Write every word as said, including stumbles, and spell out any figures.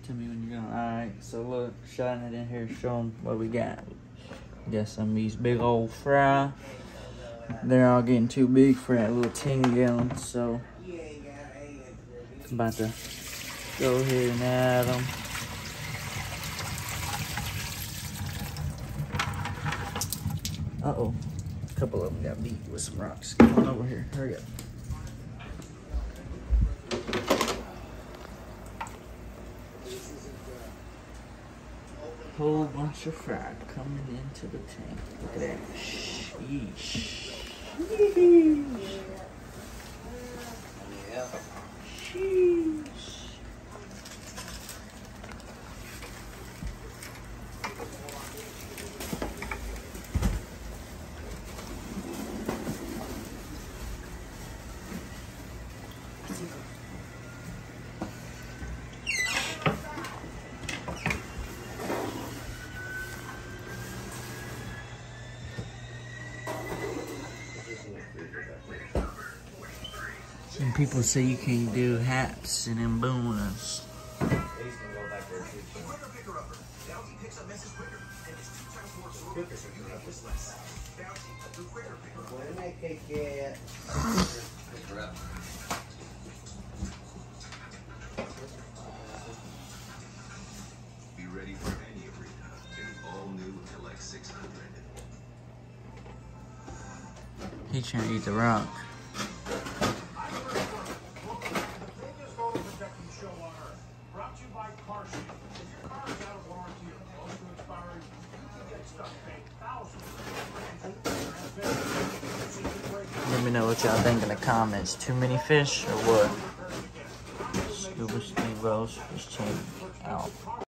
to me when you're done. Alright, so look, shining it in here, show them what we got. We got some of these big old fry. They're all getting too big for that little ten gallon, so I'm about to go ahead and add them. Uh-oh, a couple of them got beat with some rocks. Come on over here, hurry up. Whole bunch of fry coming into the tank. Look at that. Sheesh. Sheesh. Sheesh. Some people say you can't do haps and embunas. Be ready for any arena in all new L X six hundred. He trying to eat the rock. Let me know what y'all think in the comments. Too many fish or what? Scuba Steve Rose, just changing out.